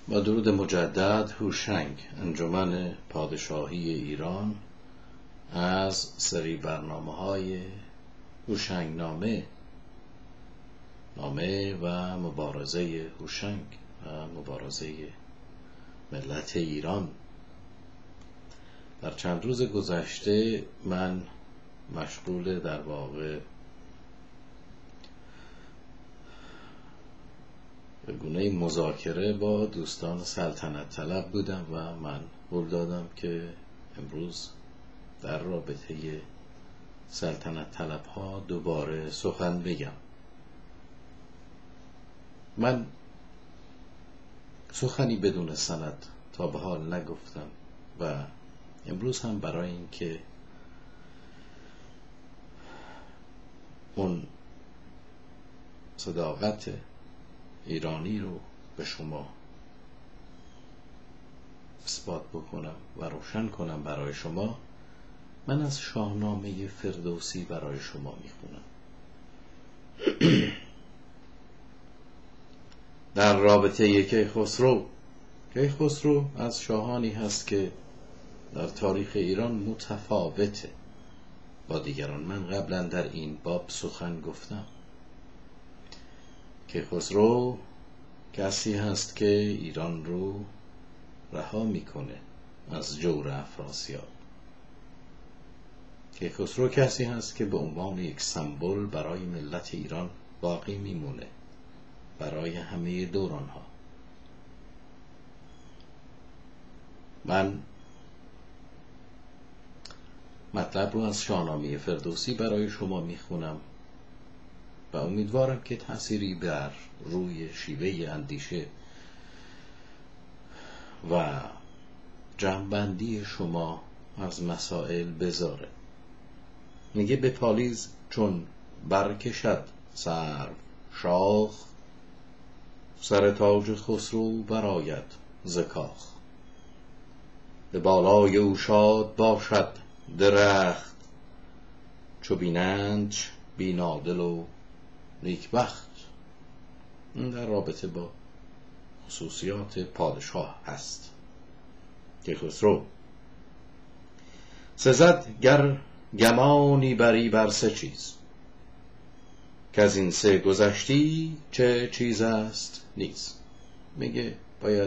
با درود مجدد، هوشنگ، انجمن پادشاهی ایران از سری برنامه‌های هوشنگ نامه و مبارزه هوشنگ و مبارزه ملت ایران. در چند روز گذشته من مشغول در واقع به گونه مذاکره با دوستان سلطنت طلب بودم و من قول دادم که امروز در رابطه سلطنت طلب ها دوباره سخن بگم. من سخنی بدون سند تا به حال نگفتم و امروز هم برای اینکه اون صداقت ایرانی رو به شما اثبات بکنم و روشن کنم برای شما، من از شاهنامه فردوسی برای شما میخونم. در رابطه کیخسرو از شاهانی هست که در تاریخ ایران متفاوته با دیگران. من قبلا در این باب سخن گفتم. کیخسرو کسی هست که ایران رو رها میکنه از جور افراسیاب. کیخسرو کسی هست که به عنوان یک سمبل برای ملت ایران باقی میمونه برای همه دوران ها. من مطلب رو از شاهنامه فردوسی برای شما میخونم و امیدوارم که تأثیری بر روی شیوه اندیشه و جمع‌بندی شما از مسائل بذاره. میگه به پالیز چون برکشد سرو شاخ، سر تاج خسرو برآید ز کاخ. به بالای او شاد باشد درخت، چو بینندش بینادل و نیکبخت. این در رابطه با خصوصیات پادشاه هست. کیخسرو سزد گر گمانی بری بر سه چیز، که از این سه گذشتی چه چیز است نیز. میگه باید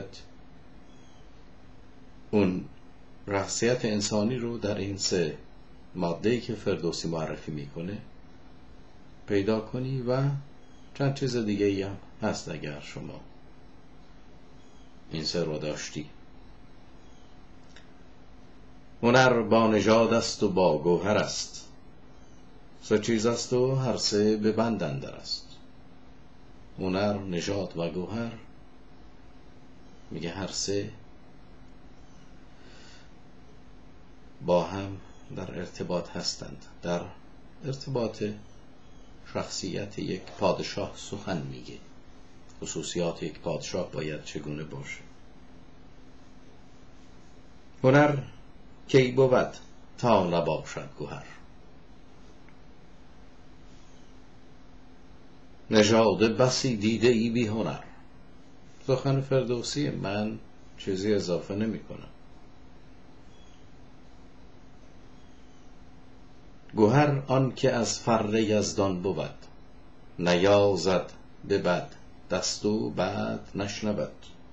اون رخصیت انسانی رو در این سه ماده‌ای که فردوسی معرفی میکنه پیدا کنی و چند چیز دیگه ای هم هست اگر شما این سه رو داشتی. هنر با نژاد است و با گوهر است، سه چیز است و هر سه به بند اندر است. هنر، نژاد و گوهر، میگه هر سه با هم در ارتباط هستند. در ارتباط شخصیت یک پادشاه سخن میگه. خصوصیات یک پادشاه باید چگونه باشه. هنر کی بود تا نباشد گوهر، نژاد بسی دیده ای بی هنر. سخن فردوسی، من چیزی اضافه نمی کنم. گوهر آن که از فر یزدان بود، نیازد به بد دست و بد نشنود.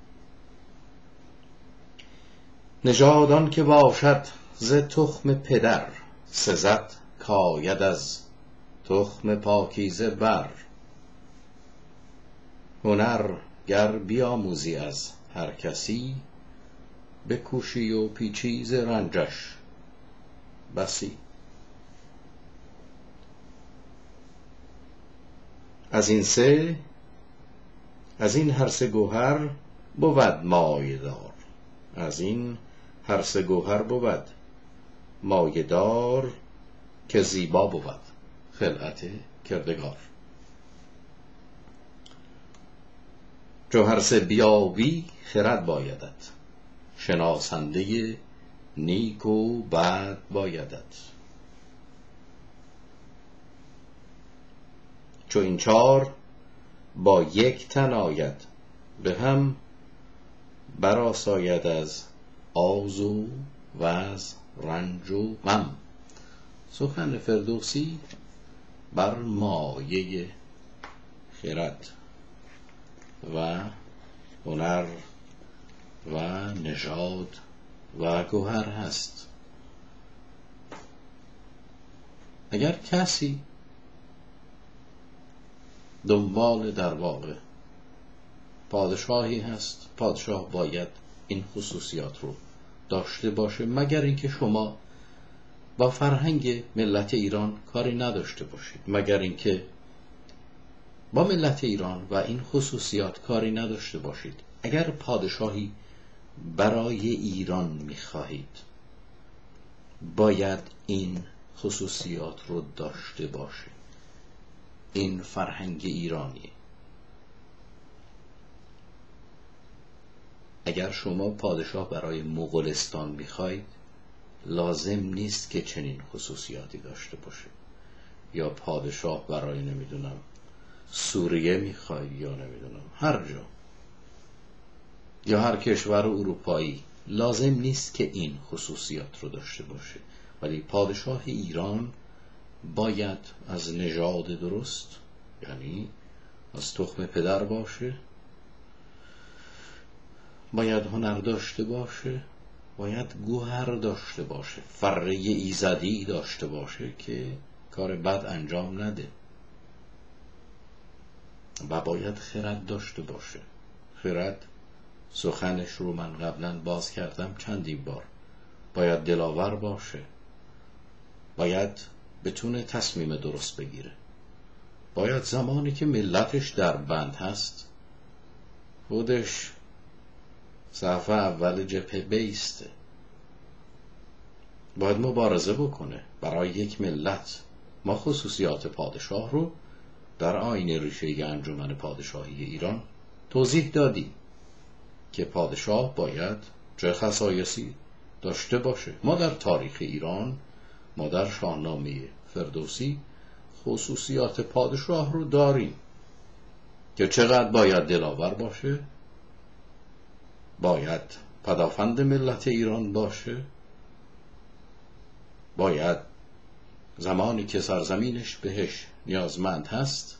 نژاد آن که باشد ز تخم پدر، سزد کاید از تخم پاکیزه بر. هنر گر بیاموزی از هر کسی، بکوشی و پیچی ز رنجش بسی. از این هر سه گوهر بود مایه‌دار، از این هر سه گوهر بود مایه‌دار، که زیبا بود خلعت کردگار. چو هر سه بیابی خرد بایدت، شناسنده نیک و بد بایدت. چو این چار با یک تن آید، به هم برآساید از آز و از رنج و غم. سخن فردوسی بر مایه خرد و هنر و نژاد و گوهر هست. اگر کسی دنبال در واقع پادشاهی هست، پادشاه باید این خصوصیات رو داشته باشه، مگر اینکه شما با فرهنگ ملت ایران کاری نداشته باشید، مگر اینکه با ملت ایران و این خصوصیات کاری نداشته باشید. اگر پادشاهی برای ایران می‌خواهید، باید این خصوصیات رو داشته باشه. این فرهنگ ایرانی. اگر شما پادشاه برای مغولستان می‌خواهید، لازم نیست که چنین خصوصیاتی داشته باشه. یا پادشاه برای نمیدونم سوریه میخوای، یا نمیدونم هر جا، یا هر کشور اروپایی، لازم نیست که این خصوصیات رو داشته باشه. ولی پادشاه ایران باید از نژاد درست، یعنی از تخم پدر باشه، باید هنر داشته باشه، باید گوهر داشته باشه، فره ایزدی داشته باشه که کار بد انجام نده، و باید خرد داشته باشه. خرد سخنش رو من قبلا باز کردم چندین بار. باید دلاور باشه، باید بتونه تصمیم درست بگیره، باید زمانی که ملتش در بند هست خودش صف اول جبهه بیسته، باید مبارزه بکنه برای یک ملت. ما خصوصیات پادشاه رو در آیین ریشه انجمن پادشاهی ایران توضیح دادیم که پادشاه باید چه خصایصی داشته باشه. ما در تاریخ ایران، ما در شاهنامه فردوسی خصوصیات پادشاه رو داریم که چقدر باید دلاور باشه، باید پدافند ملت ایران باشه، باید زمانی که سرزمینش بهش نیازمند هست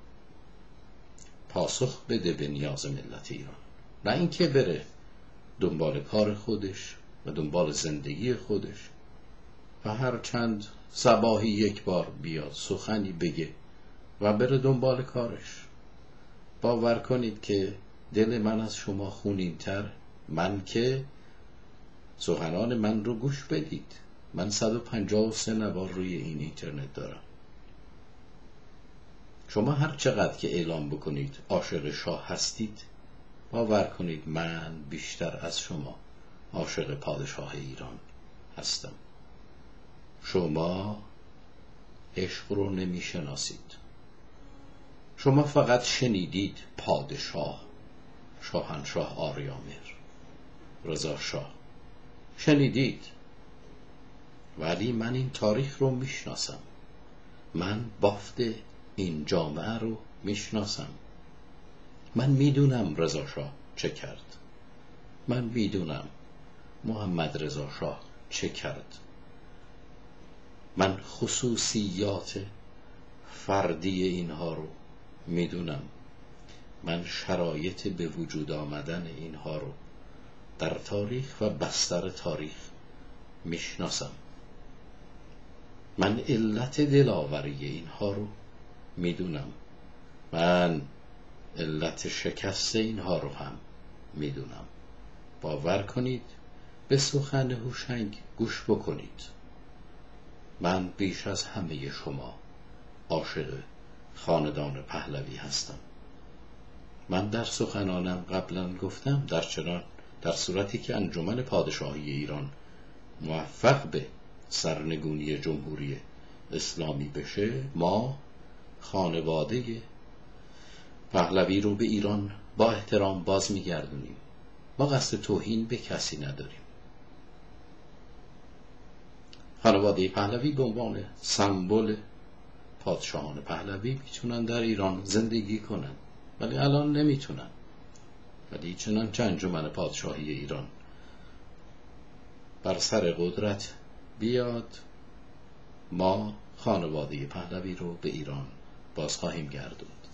پاسخ بده به نیاز ملت ایران، نه اینکه بره دنبال کار خودش و دنبال زندگی خودش و هر چند صباحی یک بار بیاد سخنی بگه و بره دنبال کارش. باور کنید که دل من از شما خونین‌تر، من که سخنان من رو گوش بدید. من 153 نوار روی این اینترنت دارم. شما هر چقدر که اعلام بکنید عاشق شاه هستید، باور کنید من بیشتر از شما عاشق پادشاه ایران هستم. شما عشق رو نمیشناسید. شما فقط شنیدید پادشاه، شاهنشاه آریامر، رضا شاه شنیدید، ولی من این تاریخ رو میشناسم. من بافت این جامعه رو میشناسم. من میدونم رضا شاه چه کرد، من میدونم محمد رضا شاه چه کرد. من خصوصیات فردی اینها رو میدونم. من شرایط به وجود آمدن اینها رو در تاریخ و بستر تاریخ میشناسم. من علت دلاوری اینها رو میدونم. من علت شکست اینها رو هم میدونم. باور کنید، به سخن هوشنگ گوش بکنید. من بیش از همه شما عاشق خاندان پهلوی هستم. من در سخنانم قبلا گفتم در صورتی که انجمن پادشاهی ایران موفق به سرنگونی جمهوری اسلامی بشه، ما خانواده پهلوی رو به ایران با احترام باز میگردونیم. ما قصد توهین به کسی نداریم. خانواده پهلوی به عنوان سمبل پادشاهان پهلوی میتونن در ایران زندگی کنن، ولی الان نمیتونن. ولی چنانچه انجمن پادشاهی ایران بر سر قدرت بیاد، ما خانواده پهلوی رو به ایران باز خواهیم گردوند.